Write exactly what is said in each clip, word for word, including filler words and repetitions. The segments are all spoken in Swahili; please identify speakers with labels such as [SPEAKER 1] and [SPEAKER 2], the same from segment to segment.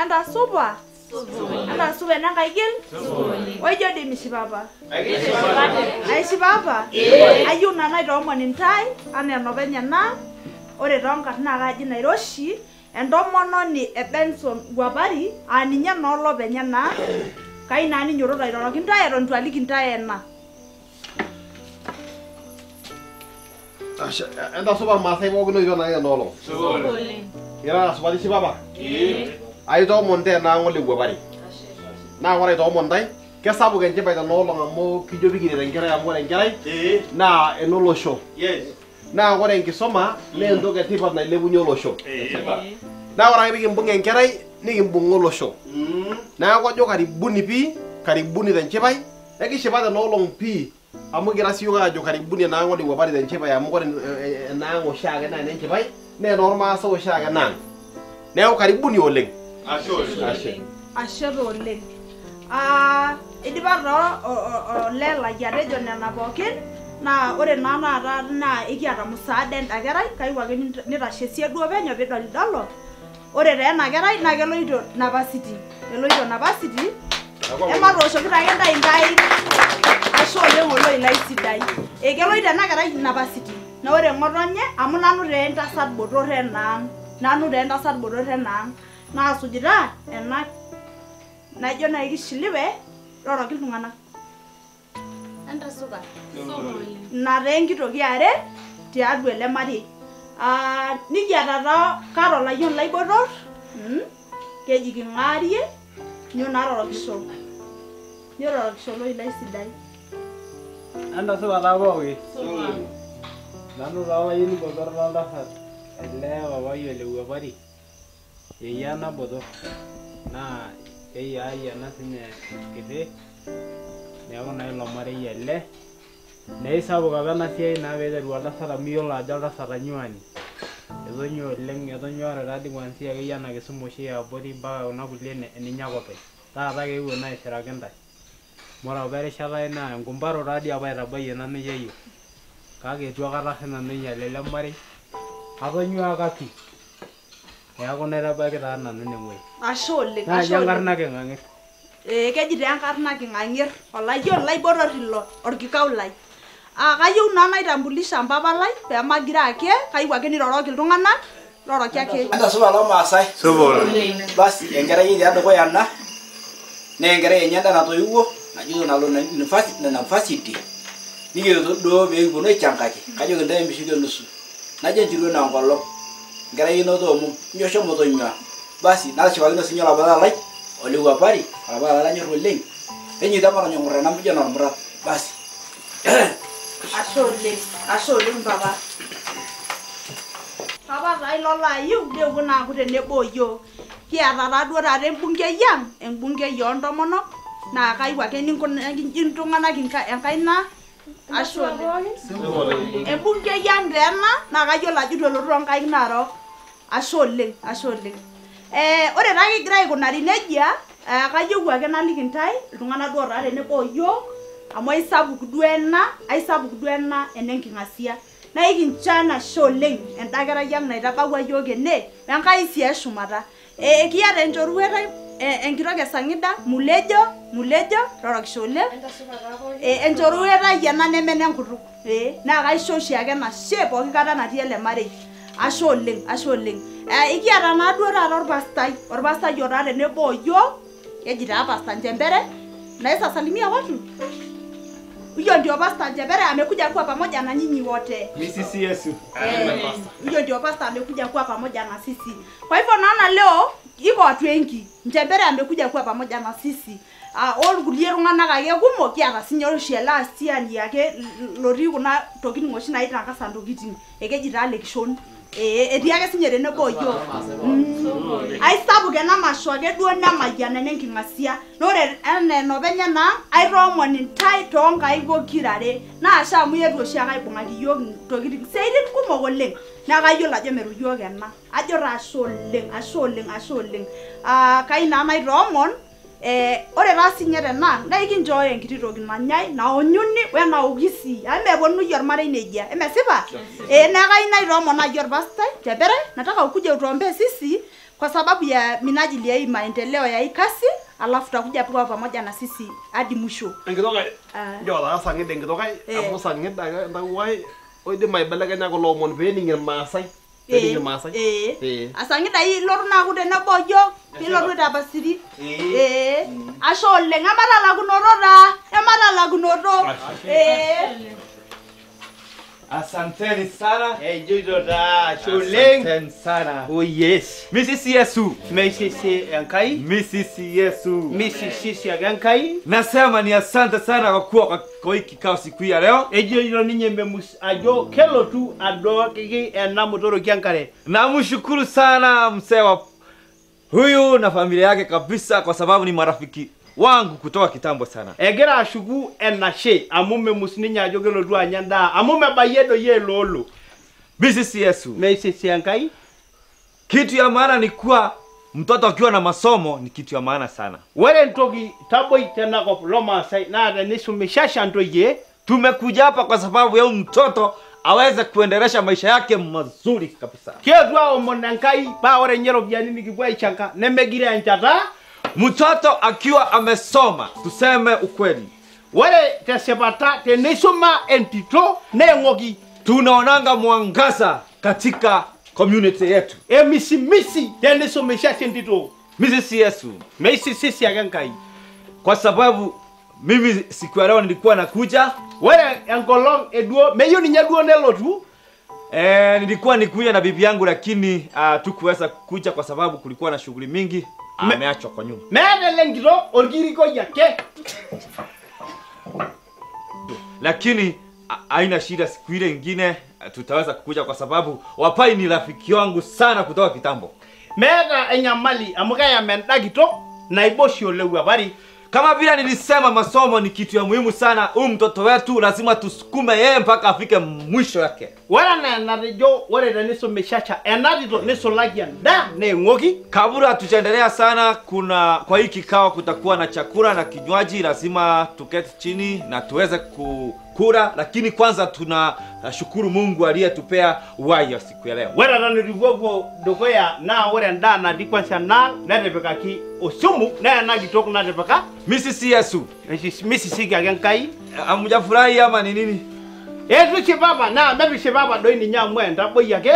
[SPEAKER 1] anda supa anda supa nanga igil ojo de misipapa aisipapa ayu nana itomon intai ane nopenya na ore tonkat na kaji Nairoshi entomononi e Benson Guapari aninye no lopenya na kai nani nyoro airoroki ntai eton twaliki ntai ena
[SPEAKER 2] Asha, enda supa masai mo kuno yona ya nolo.
[SPEAKER 1] Sole.
[SPEAKER 2] Ira supa si baba. Eh. Ai to monte na ngole Guapari. Na ngore to montai, ke sabu ke njepa nolo ngamo kijo bikire ngera ya ngore ngerai. Eh. Na enolo show. Yes. Na ngore nkisoma le ndoke tipat na lebunyo lo show. Eh. Na ngora biki mbunge ngerai nikimbungo lo show. Mm. Na ngojo karibuni pi, karibuni tenchepai. Ekishipata nolo pi. Amu gira siyo ajo karibuni na ngoli Guapari den chepa ya mugore na ngo shaga na nen chepai ne normal so shaga na ne o karibuni oleng asho asho
[SPEAKER 1] asho oleng ah idiba ro lela yare jo nena pokin na ore na na na ikiata musaada ndakerai kaiwake nitashesie duo penyo pidol dalo ore te ena kerai na keloito napacity eloito napacity ema tooshoki take ntai nkai asho oleng oloi laisidai ekeloito ena kerai napacity na ore ngotonye amu nanu te entasat botor enang nanu te entasat botor enang na sujita ena naijo na ikishiliwe roroki iltung'anak enda suka na te enkitoki are tiatua ele marei ah nikiata ta karo layion lai botor keji king'arie nyo narorokisho nyororokisho loi laisidai
[SPEAKER 3] anda supa ta pooki nanu taa olayieni botor loltasat ele papai ole Guapari yeyia ena botor naa keyiai ena sinye kiti neeku naa ilo marei ele neisapuk apa ena siai naa peiteru oltasat amu iyiolo ajo oltasat anyuani etonyua oleng etonyua ore taadii kwanzia akeyie ena kisuma oshi eabori mpaka kuna kulie eninye ake openy taata keewuo naa aishiraki ntae mora apa erishata naa enkumparo taadii apa aitabayie nanu yeyio kake etu akata sinanu ainyal ele marei atonyua kapi neeku naitabaiki taa nanu inewueji
[SPEAKER 1] ashe oleng
[SPEAKER 3] naaji enkarna king'ang'ir
[SPEAKER 1] eh keji taa enkarna king'ang'ir olayion lai botor ilo orkikau lai ah kayieu naa naitambulisha mpapa lai peemagira ake kayieu ake niroroki iltung'anak roroki ake
[SPEAKER 4] anda supa lo maasai
[SPEAKER 2] supa
[SPEAKER 4] basi enkerai ina dukuya ena na enkerai enye enda natoiwuo najo nalo university na university nikiyoto do pee kipuo aichangaki kajo kintae mishike nusu najo njirwe na ngolong enkerai ino toomo njo shomo tonyua basi nashipakino sinyo labala lai ole Guapari labala lai nyor oleng enyi tamara nyong'ore na mbuja na murat basi
[SPEAKER 1] ashe oleng ashe oleng papa papa taa ilo layieu deepuo naa aku tenebo yiok kiata taaduo taata embungei ang embungei oontomonok naa kayieu ake ninkunaki iltung'anak enkaina ashe oleng embungei ang taa ena naa kayiolo ajo itu elotu toonkaik naarok ashe oleng ashe oleng eh ore taa kigira aikunari nejia kayieu ake naliki ntae iltung'anak duo taa tenebo yiok amu aisapuk duo ena aisapuk duo ena enenking'asia na ikinchan ashe oleng enda kerai ang naitabawua yiok ene wenkai sii eshumata eh kiata enchoruetai enkitok esang'ida mulejo mulejo rorokisho oleng eh enchoruetai ena nemene enkutuk eh naa kaisho oshiake enashe pooki kata natii ele marei ashe oleng ashe oleng eh ikiata naa duo taata orpastai orpastai otaa tenebo yiok keji taa Pastor Njembere naweza salimia watu huyo ndio Pastor Njembere amekuja kuwa pamoja na nyinyi wote
[SPEAKER 3] misisi Yesu
[SPEAKER 1] huyo ndio Pastor amekuja kuwa pamoja na sisi kwa hivyo naona leo iko watu wengi Njembere amekuja kuwa pamoja na sisi ah all kulie tung'anak ake kumok kiata sinye oshi last year yake lotii kuna tokitin oshi naitangasa ntokitin ekeji taa lekishon eh etii ake sinye tenebo yiok aisapuk ena masho ake duo nemayian enenking'asia nore ene nopenya na aitoomon ntai toonkaik pokirare naa asha amu yetu oshi ake aibung'aki yiok ntokitin siaitin kumok oleng naa kayiolo ajo meru yiok ena ajo taa ashe oleng ashe oleng ashe oleng ah kai naa naitoomon eh ore taa sinye tena na ikinchooyo enkiti toki nanyai naonyuni wenaoki sii ameponu yie ormarei nejia emesipa eh nakai naitoomona yie orpastai tepere nataka ukuje utuombee sisi kwa sababu ya minajili ya hii maendeleo ya hii kasi alafu tutakuja tuwa pamoja na sisi hadi mwisho.
[SPEAKER 2] Enkitoka ndio la sang'ide enkitoka amu sang'ide ndawai oidim aibelekenya kulo omon pee ening irmaasai. Ening irmaasai.
[SPEAKER 1] Eh. Asang'ida hii lotu naaku tenebo yiok pilotu tapasiri. Eh. Ashe oleng amatalakunoto taa ematalakunoto. Eh.
[SPEAKER 5] Asanteni sana.
[SPEAKER 3] Eh jojo da chuleng.
[SPEAKER 5] Asanteni sana.
[SPEAKER 3] Oh yes.
[SPEAKER 5] Misisi Yesu.
[SPEAKER 3] Misisi Enkai.
[SPEAKER 5] Misisi Yesu.
[SPEAKER 3] Misisi Enkai.
[SPEAKER 5] Nasema ni asante sana kwa kuwa kwa hiki kikao siku ya leo.
[SPEAKER 3] Eh jojo ninye memus ajo kelo tu ado kiki ena motoro kiankare.
[SPEAKER 5] Namshukuru sana mzee wa huyu na familia yake kabisa kwa sababu ni marafiki wangu kutoka kitambo sana.
[SPEAKER 3] Egira ashuku enashe amu memus ninye ajo kelo tu anyanda amu mebayedo ye lolo.
[SPEAKER 5] Misisi Yesu.
[SPEAKER 3] Misisi Enkai.
[SPEAKER 5] Kitu ya maana ni kuwa mtoto akiwa na masomo ni kitu ya maana sana.
[SPEAKER 3] Wale ntoki taboi tena kwa loma sai na nisumishasha ntoye.
[SPEAKER 5] Tumekuja hapa kwa sababu ya mtoto aweze kuendelesha maisha yake mazuri kabisa.
[SPEAKER 3] Kietwa omonankai ba ore nyero byani nikibwa ichanga nemegire anchata.
[SPEAKER 5] Mtoto akiwa amesoma, tuseme ukweli.
[SPEAKER 3] Wale tesebata tenisoma entito nengoki.
[SPEAKER 5] Tunaonanga mwangaza katika community yetu.
[SPEAKER 3] E misi misi tenisomesha entito.
[SPEAKER 5] Misisi Yesu.
[SPEAKER 3] Misi sisi agankai.
[SPEAKER 5] Kwa sababu mimi siku ya leo nilikuwa nakuja.
[SPEAKER 3] Wale engolong eduo meyo ni nyaduo nelotu.
[SPEAKER 5] Eh nilikuwa nikuja na bibi yangu lakini uh, tukuweza kuja kwa sababu kulikuwa na shughuli mingi. Ameachwa kwa nyuma.
[SPEAKER 3] Mede lengiro orgiriko yake.
[SPEAKER 5] Lakini haina shida, siku ile nyingine tutaweza kukuja kwa sababu Wapai ni rafiki wangu sana kutoka kitambo.
[SPEAKER 3] Meda enyamali amukaya mendagito na iboshi olewa bari.
[SPEAKER 5] Kama vile nilisema masomo ni kitu ya muhimu sana. Huyu mtoto wetu lazima tusukume yeye mpaka afike mwisho yake.
[SPEAKER 3] Wala na narejo wale daniso meshacha enadito niso lagia da ne ngoki.
[SPEAKER 5] Kabla tujaendelea sana, kuna kwa hii kikao kutakuwa na chakula na kinywaji, lazima tuketi chini na tuweze kukula, lakini kwanza tuna shukuru Mungu aliyetupea uhai wa siku ya leo.
[SPEAKER 3] Wala na niligogo dogoya na wale nda na dikwansa na natepeka ki osumu na na gitoku natepeka.
[SPEAKER 5] Misisi Yesu.
[SPEAKER 3] Misi siki agenkai.
[SPEAKER 5] Amujafurahi ama ni nini?
[SPEAKER 3] Yesu chibaba na mebi chibaba doi ni nyamwenda boyake.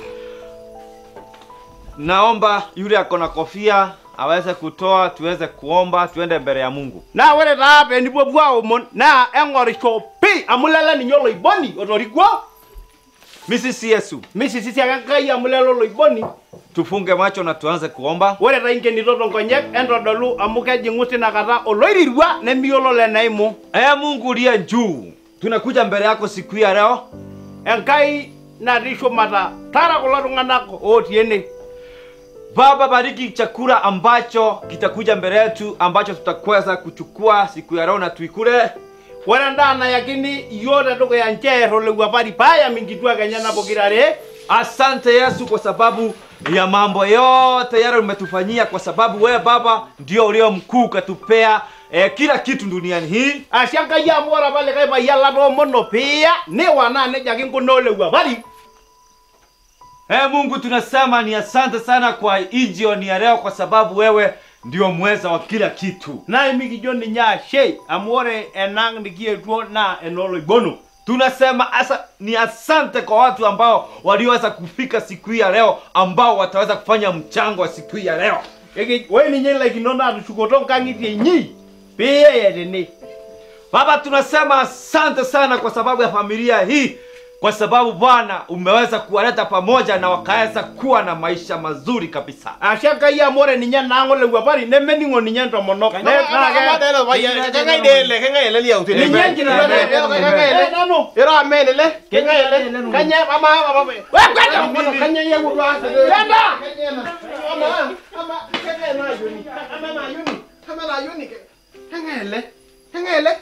[SPEAKER 5] Naomba yule akona kofia aweze kutoa, tuweze kuomba, tuende mbele ya Mungu.
[SPEAKER 3] Na wale rabe ni bobwa omon na engorisho pi amulala ni nyolo iboni otorigwo.
[SPEAKER 5] Misisi Yesu.
[SPEAKER 3] Misi sisi agenkai amulala lo iboni.
[SPEAKER 5] Tufunge macho na tuanze kuomba.
[SPEAKER 3] Wale rainge ni toto nkonyek endodolu amuke jingusi na kata oloirirwa nemiyolo le naimu.
[SPEAKER 5] Ee Mungu uliye juu, tunakuja mbele yako siku ya leo.
[SPEAKER 3] Enkai na risho mata tara kulo tung'anak otiene.
[SPEAKER 5] Baba, bariki chakula ambacho kitakuja mbele yetu, ambacho tutakweza kuchukua siku ya leo na tuikule.
[SPEAKER 3] Wala ndana yakini yote toko ya nchero le wapari paya mingitwa kanyana bokirare.
[SPEAKER 5] Asante Yesu kwa sababu ya mambo yote yale umetufanyia, kwa sababu wewe Baba ndio ulio mkuu, katupea eh, kila kitu duniani hii.
[SPEAKER 3] Ashanga ya mwara pale kaiba yala do mono pia ne wana ne jakin kunole wapari.
[SPEAKER 5] Eh, Mungu tunasema ni asante sana kwa hii jioni ya leo, kwa sababu wewe ndio mweza wa kila kitu.
[SPEAKER 3] Na imiki joni nya shei amore enang nikie tuo na enolo ibono.
[SPEAKER 5] Tunasema asa ni asante kwa watu ambao waliweza kufika siku hii ya leo, ambao wataweza kufanya mchango wa siku hii ya leo.
[SPEAKER 3] Eki wewe ni nyela kinona tushukoto kangiti nyi. Pia yedeni.
[SPEAKER 5] Baba, tunasema asante sana kwa sababu ya familia hii, kwa sababu Bwana umeweza kuwaleta pamoja na wakaweza kuwa na maisha mazuri kabisa.
[SPEAKER 3] Ashaka ya more ninya nango le wapari ne meningo ninya ntomono. Ne
[SPEAKER 2] na ga vaya kenga idele kenga ile liya utini.
[SPEAKER 3] Ninya jina le kenga ile nano.
[SPEAKER 2] Era amenele
[SPEAKER 3] Kenga ile kanya mama baba. Wewe kanya ya gudwa. Yanda. Mama mama kenga na yuni. Mama na yuni. Mama na yuni. Kenga ile. Kenga ile.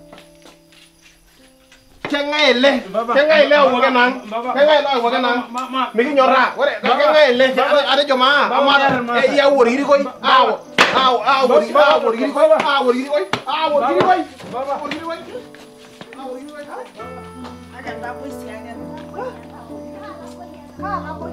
[SPEAKER 3] Kenga ile. Kenga ile uwe nang. Kenga ile uwe nang. Miki nyora. Ore kenga ile. Ade joma. Amara. Ya uri ri koi. Awo.
[SPEAKER 2] Au, au, orkiri, au, orkiri koi, au, orkiri koi, au, orkiri koi.
[SPEAKER 3] Baba.
[SPEAKER 2] Orkiri koi. Au, orkiri koi.
[SPEAKER 1] Aka ntaboi siake. Kaa nabo